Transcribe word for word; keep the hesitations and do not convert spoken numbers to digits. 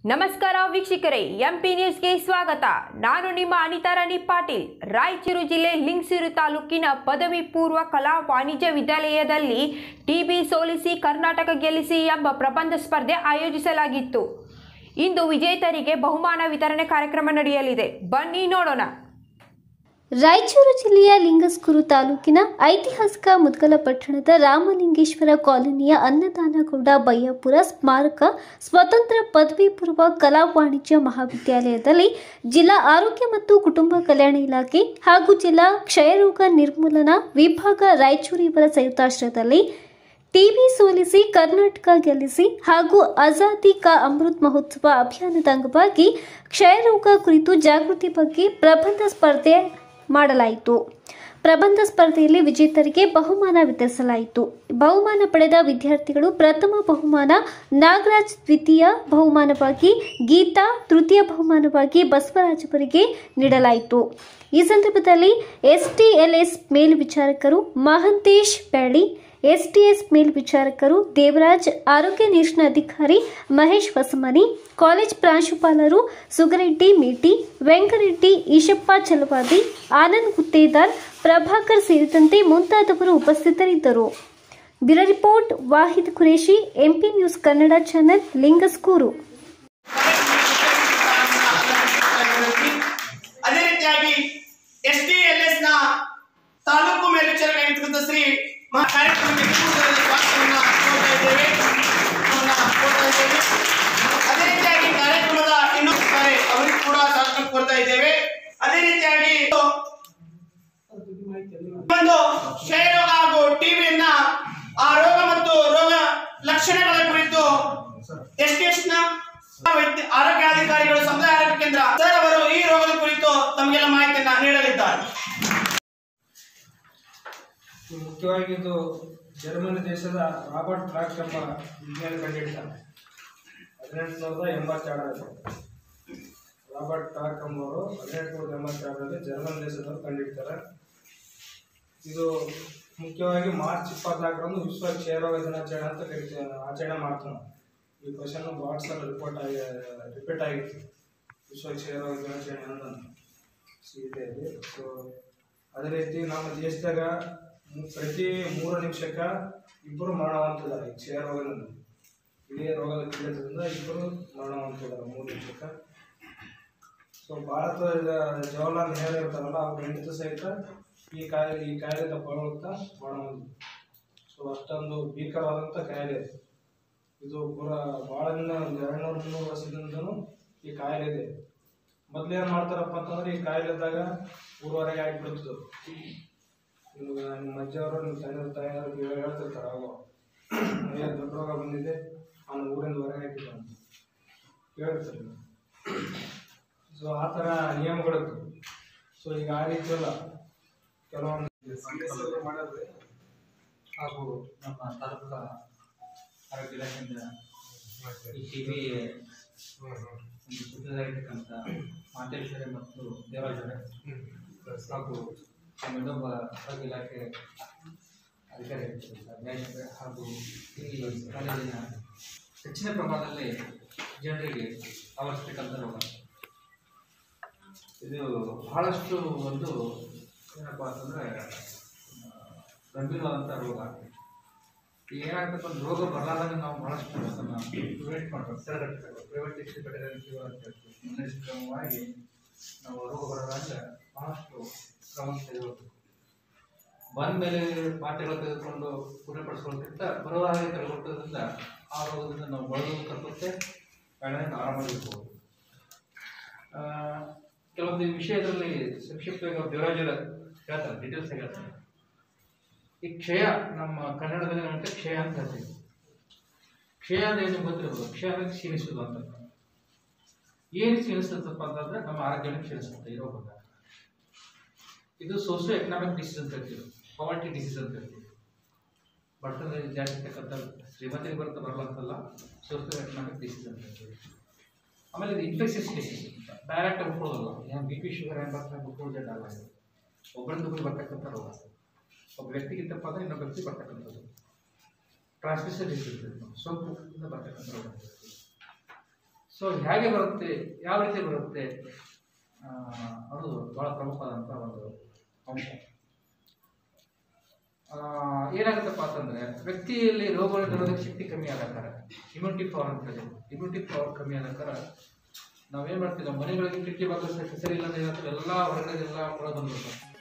ನಮಸ್ಕಾರ ವೀಕ್ಷಕರೇ, ಎಂಪಿ ನ್ಯೂಸ್ಗೆ ಸ್ವಾಗತ. ನಾನು ನಿಮ್ಮ ಅನಿತಾ ರಾಣಿ ಪಾಟೀಲ್. ರಾಯಚೂರು ಜಿಲ್ಲೆ ಲಿಂಗಸೂರು ತಾಲೂಕಿನ ಪದವಿ ಪೂರ್ವ ಕಲಾ ವಾಣಿಜ್ಯ ವಿದ್ಯಾಲಯದಲ್ಲಿ ಟಿಬಿ ಸೋಲಿಸಿ ಕರ್ನಾಟಕ ಗೆಲ್ಲಿಸಿ ಎಂಬ ಪ್ರಬಂಧ ಸ್ಪರ್ಧೆ ಆಯೋಜಿಸಲಾಗಿತ್ತು. ಇಂದು ವಿಜೇತರಿಗೆ ಬಹುಮಾನ ವಿತರಣೆ ಕಾರ್ಯಕ್ರಮ ನಡೆಯಲಿದೆ. ಬನ್ನಿ ನೋಡೋಣ. ರಾಯಚೂರು ಜಿಲ್ಲೆಯ ಲಿಂಗಸೂರು ತಾಲೂಕಿನ ಐತಿಹಾಸಿಕ ಮುದ್ಗಲ ಪಟ್ಟಣದ ರಾಮಲಿಂಗೇಶ್ವರ ಕಾಲೋನಿಯ ಅನ್ನದಾನಗೌಡ ಬಯ್ಯಾಪುರ ಸ್ಮಾರಕ ಸ್ವತಂತ್ರ ಪದವಿ ಪೂರ್ವ ಕಲಾ ವಾಣಿಜ್ಯ ಮಹಾವಿದ್ಯಾಲಯದಲ್ಲಿ ಜಿಲ್ಲಾ ಆರೋಗ್ಯ ಮತ್ತು ಕುಟುಂಬ ಕಲ್ಯಾಣ ಇಲಾಖೆ ಹಾಗೂ ಜಿಲ್ಲಾ ಕ್ಷಯರೋಗ ನಿರ್ಮೂಲನಾ ವಿಭಾಗ ರಾಯಚೂರು ಇವರ ಸಂಯುಕ್ತಾಶ್ರಯದಲ್ಲಿ ಟಿಬಿ ಸೋಲಿಸಿ ಕರ್ನಾಟಕ ಗೆಲ್ಲಿಸಿ ಹಾಗೂ ಆಜಾದಿ ಕಾ ಅಮೃತ್ ಮಹೋತ್ಸವ ಅಭಿಯಾನದ ಅಂಗವಾಗಿ ಕ್ಷಯರೋಗ ಕುರಿತು ಜಾಗೃತಿ ಬಗ್ಗೆ ಪ್ರಬಂಧ ಸ್ಪರ್ಧೆ ಮಾಡಲಾಯಿತು. ಪ್ರಬಂಧ ಸ್ಪರ್ಧೆಯಲ್ಲಿ ವಿಜೇತರಿಗೆ ಬಹುಮಾನ ವಿತರಿಸಲಾಯಿತು. ಬಹುಮಾನ ಪಡೆದ ವಿದ್ಯಾರ್ಥಿಗಳು ಪ್ರಥಮ ಬಹುಮಾನ ನಾಗರಾಜ್, ದ್ವಿತೀಯ ಬಹುಮಾನವಾಗಿ ಗೀತಾ, ತೃತೀಯ ಬಹುಮಾನವಾಗಿ ಬಸವರಾಜ್ ಅವರಿಗೆ ನೀಡಲಾಯಿತು. ಈ ಸಂದರ್ಭದಲ್ಲಿ ಎಸ್ಟಿಎಲ್ಎಸ್ ಮೇಲ್ವಿಚಾರಕರು ಮಹಂತೇಶ್ ಬೆಳ್ಳಿ, ಎಸ್ಟಿಎಸ್ ಮೇಲ್ವಿಚಾರಕರು ದೇವರಾಜ್, ಆರೋಗ್ಯ ನಿರೀಕ್ಷಣಾಧಿಕಾರಿ ಮಹೇಶ್ ಹೊಸಮನಿ, ಕಾಲೇಜ್ ಪ್ರಾಂಶುಪಾಲರು ಸುಗರೆಡ್ಡಿ ಮೇಟಿ, ವೆಂಕರೆಡ್ಡಿ, ಈಶಪ್ಪ ಚಲವಾದಿ, ಆನಂದ್ ಗುತ್ತೇದಾರ್, ಪ್ರಭಾಕರ್ ಸೇರಿದಂತೆ ಮುಂತಾದವರು ಉಪಸ್ಥಿತರಿದ್ದರು. Bureau report Wahid Qureshi, MP news Kannada channel, Lingasugur. ಅದೇ ರೀತಿಯಾಗಿ ಎಸ್ಟಿಎಲ್ಎಸ್ ನ ತಾಲೂಕು ಮೇಲ್ವಿಚಾರಕರಾಗಿರ್ತಕ್ಕಂಥ ಶ್ರೀ ಕಾರ್ಯಕ್ರಮಕ್ಕೆ ಸ್ವಾಗತವನ್ನು ಕೋರ್ತಾ ಇದ್ದೇವೆ. ಅದೇ ರೀತಿಯಾಗಿ ಕಾರ್ಯಕ್ರಮದ ಇನ್ನೊಂದು ಅವರಿಗೆ ಕೂಡ ಸ್ವಾಗತ ಕೋರ್ತಾ ಇದ್ದೇವೆ. ಅದೇ ರೀತಿಯಾಗಿ ಒಂದು ಕ್ಷಯರೋಗ ಹಾಗೂ ಟಿಬಿಯನ್ನ ಆ ರೋಗ ಮತ್ತು ರೋಗ ಲಕ್ಷಣಗಳ ಕುರಿತು ಎಸ್ಟಿಎಸ್ ನ ಆರೋಗ್ಯಾಧಿಕಾರಿಗಳು ಸಮುದಾಯ ಆರೋಗ್ಯ ಕೇಂದ್ರ ಸರ್ ಅವರು ಈ ರೋಗದ ಕುರಿತು ತಮಗೆಲ್ಲ ಮಾಹಿತಿಯನ್ನು ನೀಡಲಿದ್ದಾರೆ. ಮುಖ್ಯವಾಗಿ ಇದು ಜರ್ಮನಿ ದೇಶದ ರಾಬರ್ಟ್ ಕ್ಲಾಕ್ ಎಂಬ ವಿಜ್ಞಾನಿ ಕಂಡುಹಿಡಿದ ಹದಿನೆಂಟು ಸಾವಿರದ ಎಂಬತ್ತೆರಡರಲ್ಲಿ ರಾಬರ್ಟ್ ಕ್ಲಾಕ್ ಎಂಬವರು ಹದಿನೆಂಟು ಸಾವಿರದ ಎಂಬತ್ತೆರಡರಲ್ಲಿ ಜರ್ಮನಿ ದೇಶದವರು ಕಂಡುಹಿಡ್ತಾರೆ. ಇದು ಮುಖ್ಯವಾಗಿ ಮಾರ್ಚ್ ಇಪ್ಪತ್ನಾಲ್ಕರಂದು ವಿಶ್ವ ಕ್ಷಯರೋಗ ದಿನಾಚರಣೆ ಅಂತ ಕರಿತೀವಿ, ಆಚರಣೆ ಮಾಡ್ತಾನೆ. ಈ ಕ್ವಶನ್ ಭಾಳ ಸಲ ರಿಪೋರ್ಟ್ ಆಗಿ ರಿಪೀಟ್ ಆಗಿತ್ತು, ವಿಶ್ವ ಕ್ಷಯರೋಗ ದಿನಾಚರಣೆ ಅಂತ ಸೀತೆಯಲ್ಲಿ. ಸೊ ಅದೇ ರೀತಿ ನಮ್ಮ ದೇಶದಾಗ ಪ್ರತಿ ಮೂರು ನಿಮಿಷಕ್ಕೆ ಇಬ್ಬರು ಮರಣವಂತಿದ್ದಾರೆ ಈ ಕ್ಷಯರೋಗದಿಂದ. ಇದೇ ರೋಗದ ಪೀಡಿತದಿಂದ ಇಬ್ಬರು ಮರಣವಂತಿದ್ದಾರೆ ಮೂರು ನಿಮಿಷಕ್ಕೆ. ಸೊ ಭಾರತದ ಜವಾಹರ್ಲಾಲ್ ನೆಹರು ಇರ್ತಾರಲ್ಲ, ಅವ್ರ ಹೆಂಡತಿ ಸಹಿತ ಈ ಕಾಯಿಲೆ ಈ ಕಾಯಿಲೆದ ಬಳಲುತ್ತಾ ಮರಣವಂತ. ಸೊ ಅಷ್ಟೊಂದು ಭೀಕರವಾದಂಥ ಕಾಯಿಲೆ ಇದು. ಪೂರ ಭಾಳ ದಿನ ಒಂದು ಎರಡು ನೂರು ಮುನ್ನೂರು ವರ್ಷದಿಂದನೂ ಈ ಕಾಯಿಲೆ ಇದೆ. ಮೊದಲೇನು ಮಾಡ್ತಾರಪ್ಪ ಅಂತಂದ್ರೆ ಈ ಕಾಯಿಲೆದಾಗ ಊರವರೆಗೆ ಆಗಿಬಿಡ್ತದೆ. ನಿಮ್ಮ ಅಜ್ಜಿಯವರು ನಿಮ್ಮ ತಂದೆ ತಾಯಿಯವರು ಹೇಳ್ತಿರ್ತಾರೆ, ಅವಾಗ ಅಯ್ಯ ದೊಡ್ಡ ರೋಗ ಬಂದಿದೆ, ಅವನು ಊರಿಂದ ಹೊರಗೆ ಹಾಕಿದ್ದ ಅಂತ ಹೇಳ್ತಾರೆ. ಸೊ ಆ ಥರ ನಿಯಮಗಳಿತ್ತು. ಸೊ ಈಗ ಆ ರೀತಿ ಅಲ್ಲ, ಕೆಲವೊಂದು ಸಂಘ ಮಾಡಿದ್ರೆ ಹಾಗೂ ನಮ್ಮ ತಾಲೂಕು ಆರೋಗ್ಯ ಇಲಾಖೆಯಿಂದ ಈ ಟಿ ವಿ ಒಂದು ಸುದ್ದಿಯಾಗಿರ್ತಕ್ಕಂಥ ಮಾತೇಶ್ವರಿ ಮತ್ತು ದೇವರಾಜರೇ ಹಾಗೂ ನಮ್ಮ ಇನ್ನೊಬ್ಬ ಆರೋಗ್ಯ ಇಲಾಖೆ ಅಧಿಕಾರಿ ನ್ಯಾಯಾಧೀಶರೇ ಹಾಗೂ ಈ ಕಾಲೇಜಿನ ಹೆಚ್ಚಿನ ಪ್ರಮಾಣದಲ್ಲಿ ಜನರಿಗೆ ಆವರಿಸತಕ್ಕಂಥ ರೋಗ ಇದು. ಬಹಳಷ್ಟು ಒಂದು ಏನಪ್ಪ ಅಂತಂದರೆ ಗಂಭೀರವಾದಂಥ ರೋಗ. ಈಗ ಏನಾಗ್ತಕ್ಕ ಒಂದು ರೋಗ ಬರಲಾರ್ದಾಗ ನಾವು ಭಾಳಷ್ಟು ಅದನ್ನು ಪ್ರಿವೆಂಟ್ ಮಾಡಬೇಕು, ತಡೆಗಟ್ಟಬೇಕು. ಪ್ರಿವೆಂಟಿವ್ ಬೆಟರ್ ಕ್ಯೂರ್ ಅಂತ ಹೇಳ್ತೀವಿ. ಮುನ್ನೆಚ್ಚರಿಕೆಯಾಗಿ ನಾವು ರೋಗ ಬರಲಾಗ ಬಹಳಷ್ಟು ಕ್ರಮ ತೆಗೆದುಕೊಳ್ಬೇಕು. ಬಂದ ಮೇಲೆ ಮಾತ್ರೆಗಳು ತೆಗೆದುಕೊಂಡು ಗುಣಪಡಿಸ್ಕೊಳ್ಳೋದ್ಕಿಂತ ಬರುವ ಹಾಗೆ ತೆಗೆದುಕೊಳ್ಳೋದ್ರಿಂದ ಆ ರೋಗದಿಂದ ನಾವು ಬಳಲು ತಪ್ಪುತ್ತೆ, ಕಾಯಿಲೆಯನ್ನು ಆರಾಮಾಗಿರ್ಬೋದು. ಕೆಲವೊಂದು ವಿಷಯದಲ್ಲಿ ಸಂಕ್ಷಿಪ್ತವಾಗಿ ಅವ್ರು ದೇವರಾಜರ ಹೇಳ್ತಾರೆ, ಡೀಟೇಲ್ಸ್ ಹೇಳ್ತಾರೆ. ಈ ಕ್ಷಯ ನಮ್ಮ ಕನ್ನಡದಲ್ಲಿ ಏನಂತ ಕ್ಷಯ ಅಂತ ಹೇಳ್ತೀವಿ. ಕ್ಷಯ ಅಂದರೆ ಏನು ಗೊತ್ತಿರ್ಬೋದು. ಕ್ಷಯ ಅಂದರೆ ಕ್ಷೀಣಿಸೋದು ಅಂತ. ಏನು ಕ್ಷೀಣಿಸ್ತದಪ್ಪ ಅಂತಂದರೆ ನಮ್ಮ ಆರೋಗ್ಯನ ಕ್ಷೀಣಿಸುತ್ತೆ ಈ ರೋಗ. ಇದು ಸೋಷಿಯೋ ಎಕನಾಮಿಕ್ ಡಿಸೀಸ್ ಅಂತ ಹೇಳ್ತೀವಿ, ಪಾವರ್ಟಿ ಡಿಸೀಸ್ ಅಂತ ಹೇಳ್ತೀವಿ. ಬಡತನದಲ್ಲಿ ಜಾಸ್ತಿ ಇರ್ತಕ್ಕಂಥ ಶ್ರೀಮಂತರಿಗೆ ಬರುತ್ತೆ ಬರಲ್ಲ ಅಂತಲ್ಲ, ಸೋಷಿಯೋ ಎಕನಾಮಿಕ್ ಡಿಸೀಸ್ ಅಂತ ಹೇಳ್ತೀವಿ. ಆಮೇಲೆ ಇದು ಇನ್ಫೆಕ್ಷಸ್ ಡಿಸೀಸ್, ಡೈರೆಕ್ಟ್ ಹುಟ್ಕೊಳ್ಳೋದಲ್ಲ. ಏನು ಬಿ ಪಿ ಶುಗರ್ ಏನು ಬರ್ತಾರೆ ಹುಟ್ಕೊಳ್ಳೋದೇ ಅಲ್ಲ. ಒಬ್ಬರಿಂದ ಒಬ್ಬರು ಬರ್ತಕ್ಕಂಥ ರೋಗ. ಒಬ್ಬ ವ್ಯಕ್ತಿಗಿಂತಪ್ಪ ಅಂದರೆ ಇನ್ನೊಬ್ಬ ವ್ಯಕ್ತಿ ಬರ್ತಕ್ಕಂಥದ್ದು ಟ್ರಾನ್ಸ್ಮಿಷನ್ ಡಿಸೀಸ್, ಸೋಂಕಿನಿಂದ ಬರ್ತಕ್ಕಂಥ ರೋಗ. ಸೊ ಹೇಗೆ ಬರುತ್ತೆ, ಯಾವ ರೀತಿ ಬರುತ್ತೆ, ಅದು ಬಹಳ ಪ್ರಮುಖವಾದಂಥ ಒಂದು ಅಂಶ. ಏನಾಗುತ್ತಪ್ಪ ಅಂತಂದ್ರೆ ವ್ಯಕ್ತಿಯಲ್ಲಿ ರೋಗ ನಿರೋಧಕ ಶಕ್ತಿ ಕಮ್ಮಿ ಆಗಾಕಾರ, ಇಮ್ಯುನಿಟಿ ಪವರ್ ಅಂತ ಹೇಳಿ, ಇಮ್ಯುನಿಟಿ ಪವರ್ ಕಮ್ಮಿ ಆಗಾಕಾರ ನಾವೇನ್ ಮಾಡ್ತೀವಿ, ಮನೆಗಳಿಗೆ ಕಿಟಕಿ ಬಾಗಿಲು ಸರಿ ಇಲ್ಲ ಎಲ್ಲ ಹೊರಗಡೆ ಎಲ್ಲ ಹೊರ ಬಂದ್ಬಿಡ್ತಾರೆ.